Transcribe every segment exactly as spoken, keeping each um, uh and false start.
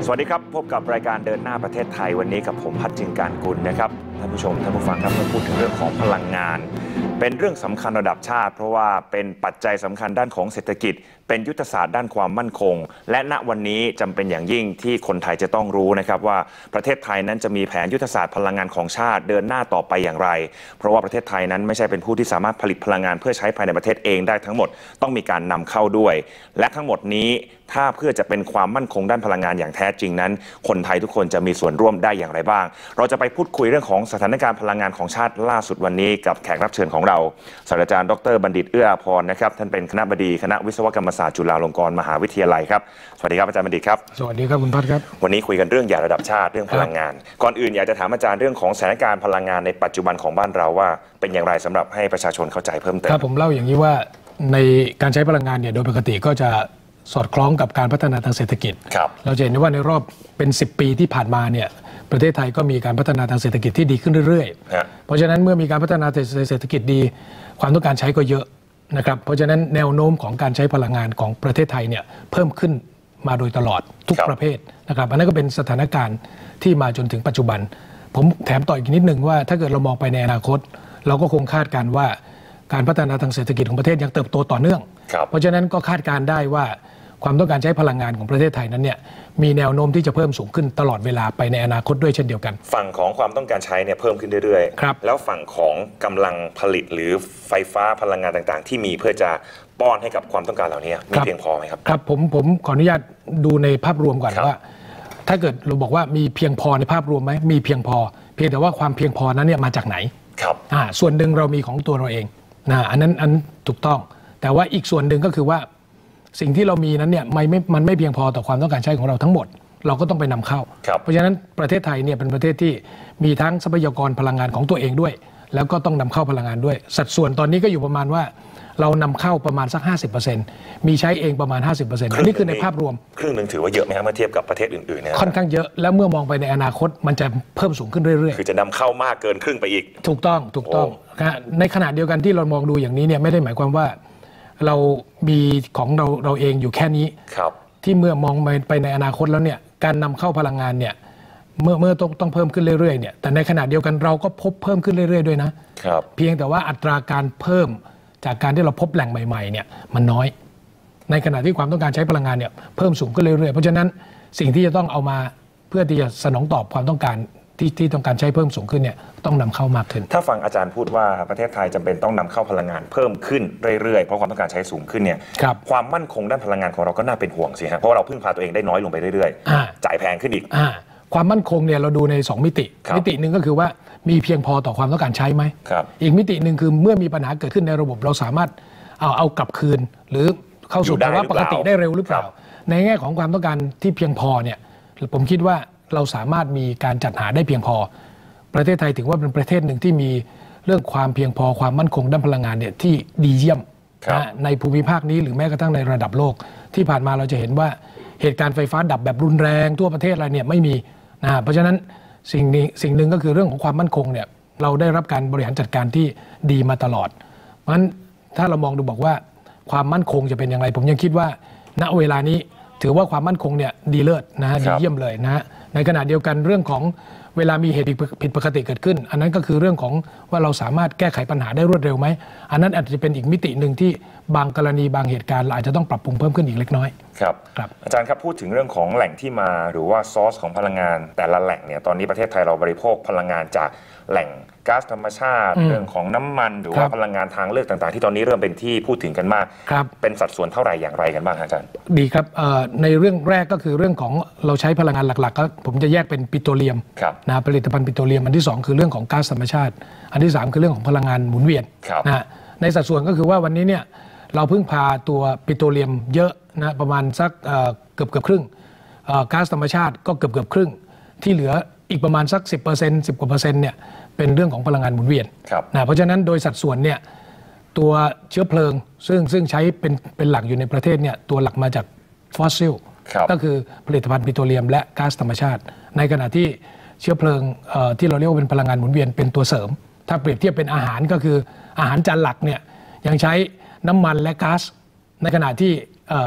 สวัสดีครับพบกับรายการเดินหน้าประเทศไทยวันนี้กับผมพัฒน์จึงการกุลนะครับท่านผู้ชมท่านผู้ฟังครับเมื่อพูดถึงเรื่องของพลังงานเป็นเรื่องสำคัญระดับชาติเพราะว่าเป็นปัจจัยสำคัญด้านของเศรษฐกิจเป็นยุทธศาสตร์ด้านความมั่นคงและณวันนี้จำเป็นอย่างยิ่งที่คนไทยจะต้องรู้นะครับว่าประเทศไทยนั้นจะมีแผนยุทธศาสตร์พลังงานของชาติเดินหน้าต่อไปอย่างไรเพราะว่าประเทศไทยนั้นไม่ใช่เป็นผู้ที่สามารถผลิตพลังงานเพื่อใช้ภายในประเทศเองได้ทั้งหมดต้องมีการนำเข้าด้วยและทั้งหมดนี้ถ้าเพื่อจะเป็นความมั่นคงด้านพลังงานอย่างแท้จริงนั้นคนไทยทุกคนจะมีส่วนร่วมได้อย่างไรบ้างเราจะไปพูดคุยเรื่องของสถานการณ์พลังงานของชาติล่าสุดวันนี้กับแขกรับเชิญของเราศาสตราจารย์ดรบัณฑิตเอื้ออาภรณ์นะครับท่านเป็นคณบดีคณะวิศวกรรมศาสตร์จุฬาลงกรณ์มหาวิทยาลัยครับสวัสดีครับอาจารย์บัณฑิตครับสวัสดีครับคุณพัฒน์ครับวันนี้คุยกันเรื่องใหญ่ระดับชาติเรื่องพลังงานก่อนอื่นอยากจะถามอาจารย์เรื่องของสถานการณ์พลังงานในปัจจุบันของบ้านเราว่าเป็นอย่างไรสำหรับให้ประชาชนเข้าใจเพิ่มเติมครับผมเล่าอย่างนี้ว่าในการใช้พลังงานเนี่ยโดยปกติก็จะสอดคล้องกับการพัฒนาทางเศรษฐกิจเราจะเห็นได้ว่าในรอบเป็นสิบปีที่ผ่านมาเนี่ยประเทศไทยก็มีการพัฒนาทางเศรษฐกิจที่ดีขึ้นเรื่อยๆเพราะฉะนั้นเมื่อมีการพัฒนาเศรษฐกิจดีความต้องการใช้ก็เยอะนะครับเพราะฉะนั้นแนวโน้มของการใช้พลังงานของประเทศไทยเนี่ยเพิ่มขึ้นมาโดยตลอดทุกประเภทนะครับอันนั้นก็เป็นสถานการณ์ที่มาจนถึงปัจจุบันผมแถมต่ออีกนิดนึงว่าถ้าเกิดเรามองไปในอนาคตเราก็คงคาดการณ์ว่าการพัฒนาทางเศรษฐกิจของประเทศยังเติบโตต่อเนื่องเพราะฉะนั้นก็คาดการณ์ได้ว่าความต้องการใช้พลังงานของประเทศไทยนั้นเนี่ยมีแนวโน้มที่จะเพิ่มสูงขึ้นตลอดเวลาไปในอนาคตด้วยเช่นเดียวกันฝั่งของความต้องการใช้เนี่ยเพิ่มขึ้นเรื่อยๆครับแล้วฝั่งของกำลังผลิตหรือไฟฟ้าพลังงานต่างๆที่มีเพื่อจะป้อนให้กับความต้องการเหล่านี้มีเพียงพอไหมครับครับผมผมขออนุญาตดูในภาพรวมก่อนว่าถ้าเกิดเราบอกว่ามีเพียงพอในภาพรวมไหมมีเพียงพอเพียงแต่ว่าความเพียงพอนั้นเนี่ยมาจากไหนครับอ่าส่วนหนึ่งเรามีของตัวเราเองนะอันนั้นอันถูกต้องแต่ว่าอีกส่วนหนึ่งก็คือว่าสิ่งที่เรามีนั้นเนี่ยไม่ไม่มันไม่เพียงพอต่อความต้องการใช้ของเราทั้งหมดเราก็ต้องไปนำเข้าเพราะฉะนั้นประเทศไทยเนี่ยเป็นประเทศที่มีทั้งทรัพยากรพลังงานของตัวเองด้วยแล้วก็ต้องนำเข้าพลังงานด้วยสัดส่วนตอนนี้ก็อยู่ประมาณว่าเรานำเข้าประมาณสัก ห้าสิบเปอร์เซ็นต์ มีใช้เองประมาณ ห้าสิบเปอร์เซ็นต์ นี่คือในภาพรวมครึ่งหนึ่งถือว่าเยอะไหมครับเมื่อเทียบกับประเทศอื่นๆเนี่ยค่อนข้างเยอะแล้วเมื่อมองไปในอนาคตมันจะเพิ่มสูงขึ้นเรื่อยๆคือจะนำเข้ามากเกินครึ่งไปอีกถูกต้องถูกต้องในขณะเดียวกันที่เรามองดูอย่างนี้เนี่ยไม่ได้หมายความว่าเรามีของเราเราเองอยู่แค่นี้ที่เมื่อมองไปในอนาคตแล้วเนี่ยการนำเข้าพลังงานเนี่ยเมื่อเมื่อต้องต้องเพิ่มขึ้นเรื่อยๆเนี่ยแต่ในขณะเดียวกันเราก็พบเพิ่มขึ้นเรื่อยๆด้วยนะเพียงแต่ว่าอัตราการเพิ่มจากการที่เราพบแหล่งใหม่ๆเนี่ยมันน้อยในขณะที่ความต้องการใช้พลังงานเนี่ยเพิ่มสูงขึ้นเรื่อยๆเพราะฉะนั้นสิ่งที่จะต้องเอามาเพื่อที่จะสนองตอบความต้องการที่ที่ต้องการใช้เพิ่มสูงขึ้นเนี่ยต้องนำเข้ามากขึ้นถ้าฟังอาจารย์พูดว่าประเทศไทยจำเป็นต้องนำเข้าพลังงานเพิ่มขึ้นเรื่อยๆเพราะความต้องการใช้สูงขึ้นเนี่ยความมั่นคงด้านพลังงานของเราก็น่าเป็นห่วงสิฮะเพราะเราพึ่งพาตัวเองได้น้อยลงไปเรื่อยๆจ่ายแพงขึ้นอีกความมั่นคงเนี่ยเราดูในสองมิติมิติหนึ่งก็คือว่ามีเพียงพอต่อความต้องการใช้ไหมอีกมิติหนึ่งคือเมื่อมีปัญหาเกิดขึ้นในระบบเราสามารถเอาเอากลับคืนหรือเข้าสู่ภาวะปกติได้เร็วหรือเปล่าในแง่ของความต้องการที่เพียงพอเนี่ยผมคิดว่าเราสามารถมีการจัดหาได้เพียงพอประเทศไทยถือว่าเป็นประเทศหนึ่งที่มีเรื่องความเพียงพอความมั่นคงด้านพลังงานเนี่ยที่ดีเยี่ยมนะในภูมิภาคนี้หรือแม้กระทั่งในระดับโลกที่ผ่านมาเราจะเห็นว่าเหตุการณ์ไฟฟ้าดับแบบรุนแรงทั่วประเทศอะไรเนี่ยไม่มีนะเพราะฉะนั้นสิ่งนี้สิ่งหนึ่งก็คือเรื่องของความมั่นคงเนี่ยเราได้รับการบริหารจัดการที่ดีมาตลอดเพราะฉะนั้นถ้าเรามองดูบอกว่าความมั่นคงจะเป็นอย่างไรผมยังคิดว่าณเวลานี้ถือว่าความมั่นคงเนี่ยดีเลิศนะฮะดีเยี่ยมเลยนะฮะในขณะเดียวกันเรื่องของเวลามีเหตุผิดปกติเกิดขึ้นอันนั้นก็คือเรื่องของว่าเราสามารถแก้ไขปัญหาได้รวดเร็วไหมอันนั้นอาจจะเป็นอีกมิติหนึ่งที่บางกรณีบางเหตุการณ์เราอาจจะต้องปรับปรุงเพิ่มขึ้นอีกเล็กน้อยครับอาจารย์ครับพูดถึงเรื่องของแหล่งที่มาหรือว่าซอร์สของพลังงานแต่ละแหล่งเนี่ยตอนนี้ประเทศไทยเราบริโภคพลังงานจากแหล่งก๊าซธรรมชาติเรื่องของน้ำมันหรือว่าพลังงานทางเลือกต่างๆที่ตอนนี้เริ่มเป็นที่พูดถึงกันมากเป็นสัดส่วนเท่าไหร่อย่างไรกันบ้างอาจารย์ดีครับในเรื่องแรกก็คือเรื่องของเราใช้พลังงานหลักๆก็ผมจะแยกเป็นปิโตรเลียมนะผลิตภัณฑ์ปิโตรเลียมอันที่สองคือเรื่องของก๊าซธรรมชาติอันที่สามคือเรื่องของพลังงานหมุนเวียนนะในสัดส่วนก็คือว่าวันนี้เนี่ยเราพึ่งพาตัวปิโตรเลียมเยอะนะประมาณสักเกือบเกือบครึ่งก๊าซธรรมชาติก็เกือบเกือบครึ่งที่เหลืออีกประมาณสัก สิบเปอร์เซ็นต์ สิบกว่าเปอร์เซ็นต์เนี่ยเป็นเรื่องของพลังงานหมุนเวียนนะเพราะฉะนั้นโดยสัดส่วนเนี่ยตัวเชื้อเพลิงซึ่งซึ่งใช้เป็นเป็นหลักอยู่ในประเทศเนี่ยตัวหลักมาจากฟอสซิลก็คือผลิตภัณฑ์ปิโตรเลียมและก๊าซธรรมชาติในขณะที่เชื้อเพลิงที่เราเรียกว่าเป็นพลังงานหมุนเวียนเป็นตัวเสริมถ้าเปรียบเทียบเป็นอาหารก็คืออาหารจานหลักเนี่ยยังใช้น้ำมันและก๊าซในขณะที่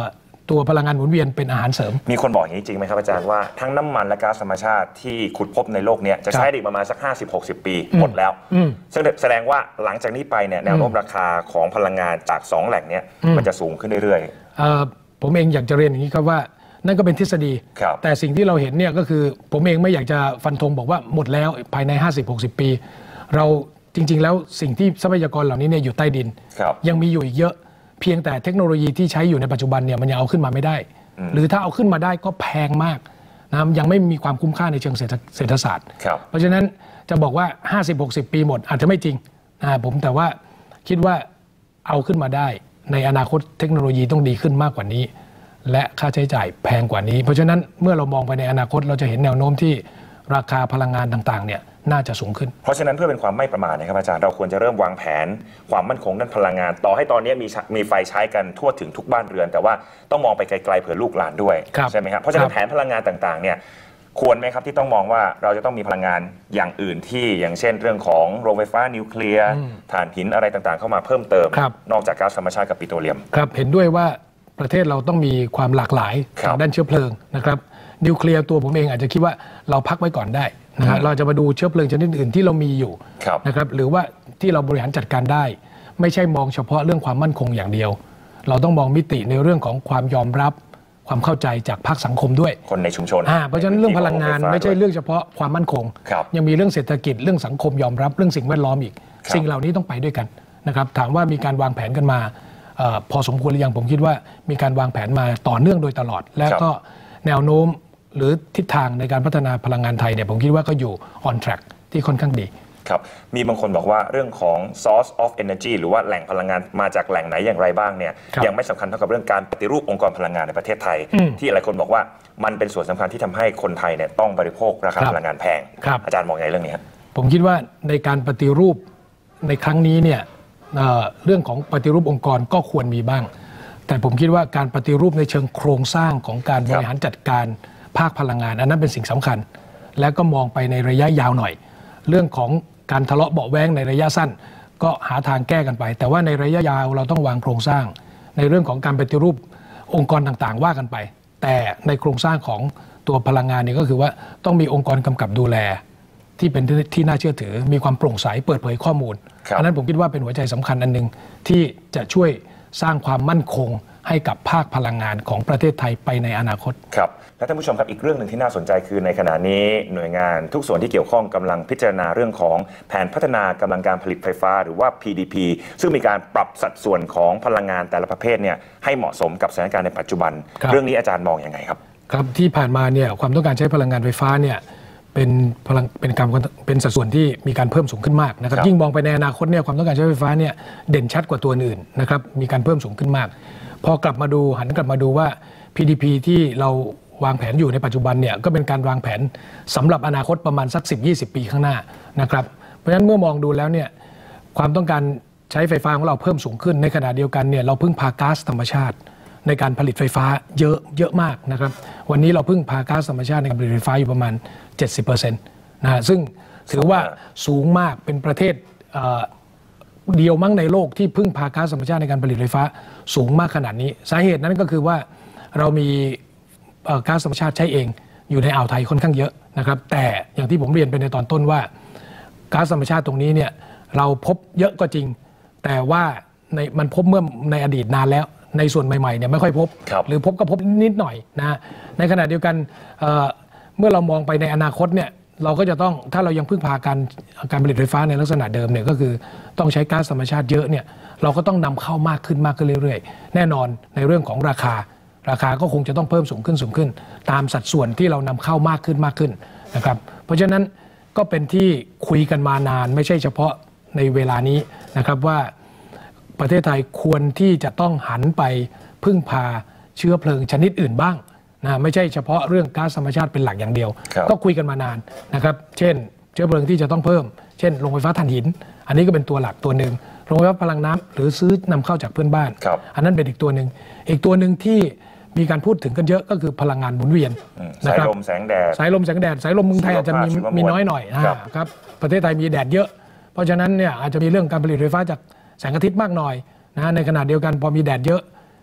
ตัวพลังงานหมุนเวียนเป็นอาหารเสริมมีคนบอกอย่างนี้จริงไหมครับอาจารย์ว่าทั้งน้ำมันและก๊าซธรรมชาติที่ขุดพบในโลกนี้จะใช้ได้ประมาณสัก ห้าสิบถึงหกสิบ ปีหมดแล้วซึ่งแสดงว่าหลังจากนี้ไปเนี่ยแนวโน้มราคาของพลังงานจากสองแหล่งนี้มันจะสูงขึ้นเรื่อยๆผมเองอยากจะเรียนอย่างนี้ครับว่านั่นก็เป็นทฤษฎีแต่สิ่งที่เราเห็นเนี่ยก็คือผมเองไม่อยากจะฟันธงบอกว่าหมดแล้วภายใน ห้าสิบถึงหกสิบ ปีเราจริงๆแล้วสิ่งที่ทรัพยากรเหล่านี้เนี่ยอยู่ใต้ดินยังมีอยู่อีกเยอะเพียงแต่เทคโนโลยีที่ใช้อยู่ในปัจจุบันเนี่ยมันยังเอาขึ้นมาไม่ได้หรือถ้าเอาขึ้นมาได้ก็แพงมากนะยังไม่มีความคุ้มค่าในเชิงเศรษฐศาสตร์เพราะฉะนั้นจะบอกว่า ห้าสิบถึงหกสิบ ปีหมดอาจจะไม่จริงนะผมแต่ว่าคิดว่าเอาขึ้นมาได้ในอนาคตเทคโนโลยีต้องดีขึ้นมากกว่านี้และค่าใช้จ่ายแพงกว่านี้เพราะฉะนั้นเมื่อเรามองไปในอนาคตเราจะเห็นแนวโน้มที่ราคาพลังงานต่างๆเนี่ยน่าจะสูงขึ้นเพราะฉะนั้นเพื่อเป็นความไม่ประมาทนะครับอาจารย์เราควรจะเริ่มวางแผนความมั่นคงด้านพลังงานต่อให้ตอนนี้มีมีไฟใช้กันทั่วถึงทุกบ้านเรือนแต่ว่าต้องมองไปไกลๆเผื่อลูกหลานด้วยใช่ไหมครับเพราะฉะนั้นแผนพลังงานต่างๆเนี่ยควรไหมครับที่ต้องมองว่าเราจะต้องมีพลังงานอย่างอื่นที่อย่างเช่นเรื่องของโรงไฟฟ้านิวเคลียร์ถ่านหินอะไรต่างๆเข้ามาเพิ่มเติมนอกจากก๊าซธรรมชาติกับปิโตรเลียมครับเห็นด้วยว่าประเทศเราต้องมีความหลากหลายทางด้านเชื้อเพลิงนะครับนิวเคลียร์ตัวผมเองอาจจะคิดว่าเราพักไว้ก่อนได้นะฮะเราจะมาดูเชื้อเพลิงชนิดอื่นที่เรามีอยู่นะครับหรือว่าที่เราบริหารจัดการได้ไม่ใช่มองเฉพาะเรื่องความมั่นคงอย่างเดียวเราต้องมองมิติในเรื่องของความยอมรับความเข้าใจจากภาคสังคมด้วยคนในชุมชนเพราะฉะนั้นเรื่องพลังงานไม่ใช่เรื่องเฉพาะความมั่นคงยังมีเรื่องเศรษฐกิจเรื่องสังคมยอมรับเรื่องสิ่งแวดล้อมอีกสิ่งเหล่านี้ต้องไปด้วยกันนะครับถามว่ามีการวางแผนกันมาพอสมควรหรือยังผมคิดว่ามีการวางแผนมาต่อเนื่องโดยตลอดและก็แนวโน้มหรือทิศทางในการพัฒนาพลังงานไทยเนี่ยผมคิดว่าก็อยู่ on track ที่ค่อนข้างดีครับมีบางคนบอกว่าเรื่องของ source of energy หรือว่าแหล่งพลังงานมาจากแหล่งไหนอย่างไรบ้างเนี่ยยังไม่สำคัญเท่ากับเรื่องการปฏิรูปองค์กรพลังงานในประเทศไทยที่หลายคนบอกว่ามันเป็นส่วนสำคัญที่ทำให้คนไทยเนี่ยต้องบริโภคราคาพลังงานแพงอาจารย์มองไงเรื่องนี้ผมคิดว่าในการปฏิรูปในครั้งนี้เนี่ยเรื่องของปฏิรูปองค์กรก็ควรมีบ้างแต่ผมคิดว่าการปฏิรูปในเชิงโครงสร้างของการบริหารจัดการภาคพลังงานอันนั้นเป็นสิ่งสำคัญแล้วก็มองไปในระยะยาวหน่อยเรื่องของการทะเลาะเบาะแว้งในระยะสั้นก็หาทางแก้กันไปแต่ว่าในระยะยาวเราต้องวางโครงสร้างในเรื่องของการปฏิรูปองค์กรต่างๆว่ากันไปแต่ในโครงสร้างของตัวพลังงานนี่ก็คือว่าต้องมีองค์กรกำกับดูแลที่เป็นที่น่าเชื่อถือมีความโปร่งใสเปิดเผยข้อมูลอันนั้นผมคิดว่าเป็นหัวใจสำคัญอันหนึ่งที่จะช่วยสร้างความมั่นคงให้กับภาคพลังงานของประเทศไทยไปในอนาคตครับและท่านผู้ชมครับอีกเรื่องหนึ่งที่น่าสนใจคือในขณะนี้หน่วยงานทุกส่วนที่เกี่ยวข้องกำลังพิจารณาเรื่องของแผนพัฒนากำลังการผลิตไฟฟ้าหรือว่า พี ดี พี ซึ่งมีการปรับสัดส่วนของพลังงานแต่ละประเภทเนี่ยให้เหมาะสมกับสถานการณ์ในปัจจุบันเรื่องนี้อาจารย์มองอย่างไรครับครับที่ผ่านมาเนี่ยความต้องการใช้พลังงานไฟฟ้าเนี่ยเป็นพลังเป็นการเป็นสัดส่วนที่มีการเพิ่มสูงขึ้นมากนะครับยิ่งมองไปในอนาคตเนี่ยความต้องการใช้ไฟฟ้าเนี่ยเด่นชัดกว่าตัวอื่นนะครับมีการเพิ่มสูงขึ้นมากพอกลับมาดูหันกลับมาดูว่า พี ดี พี ที่เราวางแผนอยู่ในปัจจุบันเนี่ยก็เป็นการวางแผนสำหรับอนาคตประมาณสัก สิบถึงยี่สิบ ปีข้างหน้านะครับเพราะฉะนั้นเมื่อมองดูแล้วเนี่ยความต้องการใช้ไฟฟ้าของเราเพิ่มสูงขึ้นในขณะเดียวกันเนี่ยเราพึ่งพาก๊าซธรรมชาติในการผลิตไฟฟ้าเยอะเยอะมากนะครับวันนี้เราพึ่งพาก๊าซธรรมชาติในการผลิตไฟฟ้าอยู่ประมาณ เจ็ดสิบเปอร์เซ็นต์ นะซึ่งถือว่าสูงมากเป็นประเทศเดียวมั้งในโลกที่พึ่งพาก๊าซธรรมชาติในการผลิตไฟฟ้าสูงมากขนาดนี้สาเหตุนั้นก็คือว่าเรามีก๊าซธรรมชาติใช้เองอยู่ในอ่าวไทยค่อนข้างเยอะนะครับแต่อย่างที่ผมเรียนไปในตอนต้นว่าก๊าซธรรมชาติตรงนี้เนี่ยเราพบเยอะก็จริงแต่ว่าในมันพบเมื่อในอดีตนานแล้วในส่วนใหม่ๆเนี่ยไม่ค่อยพบหรือพบก็พบนิดหน่อยนะในขณะเดียวกันเ, เมื่อเรามองไปในอนาคตเนี่ยเราก็จะต้องถ้าเรายังพึ่งพาการการผลิตไฟฟ้าในลักษณะเดิมเนี่ยก็คือต้องใช้ก๊าซธรรมชาติเยอะเนี่ยเราก็ต้องนำเข้ามากขึ้นมากขึ้นเรื่อยๆแน่นอนในเรื่องของราคาราคาก็คงจะต้องเพิ่มสูงขึ้นสูงขึ้นตามสัดส่วนที่เรานำเข้ามากขึ้นมากขึ้นนะครับเพราะฉะนั้นก็เป็นที่คุยกันมานานไม่ใช่เฉพาะในเวลานี้นะครับว่าประเทศไทยควรที่จะต้องหันไปพึ่งพาเชื้อเพลิงชนิดอื่นบ้างนะไม่ใช่เฉพาะเรื่องก๊าซธรรมชาติเป็นหลักอย่างเดียวก็คุยกันมานานนะครับเช่นเชื้อเพลิงที่จะต้องเพิ่มเช่นโรงไฟฟ้าถ่านหินอันนี้ก็เป็นตัวหลักตัวหนึ่งโรงไฟฟ้าพลังน้ำหรือซื้อนำเข้าจากเพื่อนบ้านอันนั้นเป็นอีกตัวหนึ่งอีกตัวหนึ่งที่มีการพูดถึงกันเยอะก็คือพลังงานหมุนเวียนสายลมแสงแดดสายลมแสงแดดสายลมเมืองไทยอาจจะมีมีน้อยหน่อยนะครับประเทศไทยมีแดดเยอะเพราะฉะนั้นเนี่ยอาจจะมีเรื่องการผลิตไฟฟ้าจากแสงอาทิตย์มากหน่อยนะในขณะเดียวกันพอมีแดดเยอะ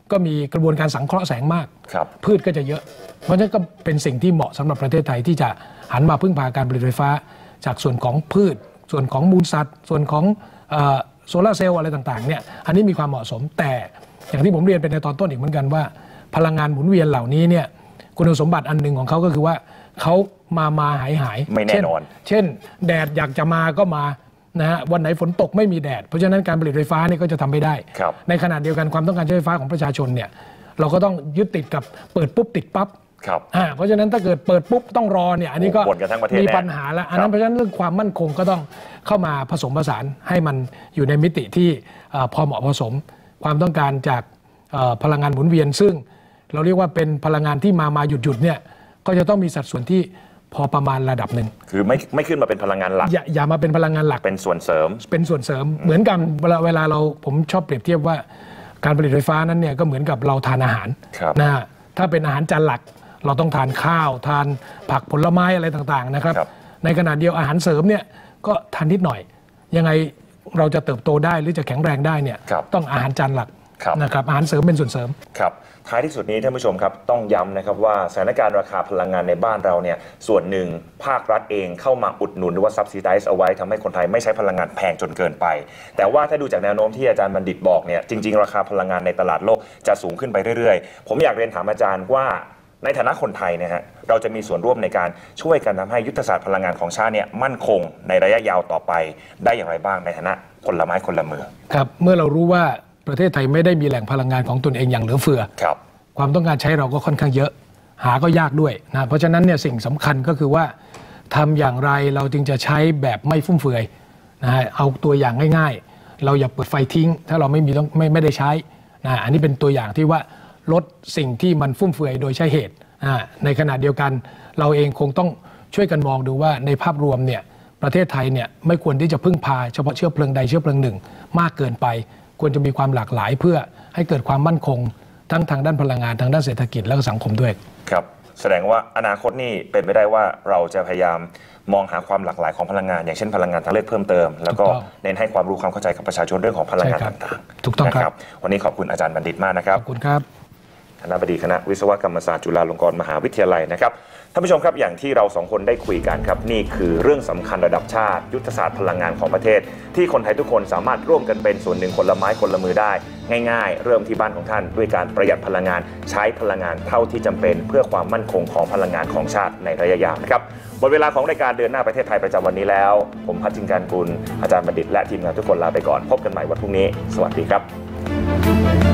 ก็มีกระบวนการสังเคราะห์แสงมากพืชก็จะเยอะเพราะฉะนั้นก็เป็นสิ่งที่เหมาะสำหรับประเทศไทยที่จะหันมาพึ่งพาการผลิตไฟฟ้าจากส่วนของพืชส่วนของมูลสัตว์ส่วนของโซลาร์เซลล์อะไรต่างๆเนี่ยอันนี้มีความเหมาะสมแต่อย่างที่ผมเรียนไปในตอนต้นอีกเหมือนกันว่าพลังงานหมุนเวียนเหล่านี้เนี่ยคุณสมบัติอันหนึ่งของเขาก็คือว่าเขามามาหายหายไม่แน่นอนเช่นแดดอยากจะมาก็มานะฮะวันไหนฝนตกไม่มีแดดเพราะฉะนั้นการผลิตไฟฟ้านี่ก็จะทำไม่ได้ในขณะเดียวกันความต้องการใช้ไฟฟ้าของประชาชนเนี่ยเราก็ต้องยึดติดกับเปิดปุ๊บติดปั๊บอ่าเพราะฉะนั้นถ้าเกิดเปิดปุ๊บต้องรอเนี่ยอันนี้ก็มีปัญหาแล้วอันนั้นเพราะฉะนั้นเรื่องความมั่นคงก็ต้องเข้ามาผสมผสานให้มันอยู่ในมิติที่พอเหมาะพอสมความต้องการจากพลังงานหมุนเวียนซึ่งเราเรียกว่าเป็นพลังงานที่มามาหยุดหยุดเนี่ยก็จะต้องมีสัดส่วนที่พอประมาณระดับหนึ่งคือไม่ไม่ขึ้นมาเป็นพลังงานหลักอย่าอย่ามาเป็นพลังงานหลักเป็นส่วนเสริมเป็นส่วนเสริมเหมือนกันเวลาเวลาเราผมชอบเปรียบเทียบว่าการผลิตไฟฟ้านั้นเนี่ยก็เหมือนกับเราทานอาหารนะถ้าเป็นอาหารจานหลักเราต้องทานข้าวทานผักผลไม้อะไรต่างๆนะครับในขณะเดียวอาหารเสริมเนี่ยก็ทานนิดหน่อยยังไงเราจะเติบโตได้หรือจะแข็งแรงได้เนี่ยต้องอาหารจานหลักนะครับอาหารเสริมเป็นส่วนเสริมครับท้ายที่สุดนี้ท่านผู้ชมครับต้องย้ำนะครับว่าสถานการณ์ราคาพลังงานในบ้านเราเนี่ยส่วนหนึ่งภาครัฐเองเข้ามาอุดหนุนหรือว่าซับซิไดซ์เอาไว้ทำให้คนไทยไม่ใช้พลังงานแพงจนเกินไปแต่ว่าถ้าดูจากแนวโน้มที่อาจารย์บัณฑิตบอกเนี่ยจริงๆราคาพลังงานในตลาดโลกจะสูงขึ้นไปเรื่อยๆผมอยากเรียนถามอาจารย์ว่าในฐานะคนไทยนะฮะเราจะมีส่วนร่วมในการช่วยกันทำให้ยุทธศาสตร์พลังงานของชาติเนี่ยมั่นคงในระยะยาวต่อไปได้อย่างไรบ้างในฐานะคนละไม้คนละมือครับเมื่อเรารู้ว่าประเทศไทยไม่ได้มีแหล่งพลังงานของตนเองอย่างเหลือเฟือครับความต้องการใช้เราก็ค่อนข้างเยอะหาก็ยากด้วยนะเพราะฉะนั้นเนี่ยสิ่งสำคัญก็คือว่าทำอย่างไรเราจึงจะใช้แบบไม่ฟุ่มเฟือยนะฮะเอาตัวอย่างง่ายๆเราอย่าเปิดไฟทิ้งถ้าเราไม่มีต้องไม่ไม่ได้ใช้นะอันนี้เป็นตัวอย่างที่ว่าลดสิ่งที่มันฟุ่มเฟือยโดยใช้เหตุในขณะเดียวกันเราเองคงต้องช่วยกันมองดูว่าในภาพรวมเนี่ยประเทศไทยเนี่ยไม่ควรที่จะพึ่งพาเฉพาะเชื้อเพลิงใดเชื้อเพลิงหนึ่งมากเกินไปควรจะมีความหลากหลายเพื่อให้เกิดความมั่นคงทั้งทางด้านพลังงานทางด้านเศรษฐกิจและสังคมด้วยครับแสดงว่าอนาคตนี่เป็นไปได้ว่าเราจะพยายามมองหาความหลากหลายของพลังงานอย่างเช่นพลังงานทางเลือกเพิ่มเติมแล้วก็เน้นให้ความรู้ความเข้าใจกับประชาชนเรื่องของพลังงานต่างๆถูกต้องครับวันนี้ขอบคุณอาจารย์บัณฑิตมากนะครับขอบคุณครับคณบดีคณะวิศวกรรมศาสตร์จุฬาลงกรณ์มหาวิทยาลัยนะครับท่านผู้ชมครับอย่างที่เราสองคนได้คุยกันครับนี่คือเรื่องสำคัญระดับชาติยุทธศาสตร์พลังงานของประเทศที่คนไทยทุกคนสามารถร่วมกันเป็นส่วนหนึ่งคนละไม้คนละมือได้ง่ายๆเริ่มที่บ้านของท่านด้วยการประหยัดพลังงานใช้พลังงานเท่าที่จำเป็นเพื่อความมั่นคงของพลังงานของชาติในระยะยาวนะครับหมดเวลาของรายการเดินหน้าประเทศไทยประจำวันนี้แล้วผมพัชจิงการกุลอาจารย์บัณฑิตและทีมงานทุกคนลาไปก่อนพบกันใหม่วันพรุ่งนี้สวัสดีครับ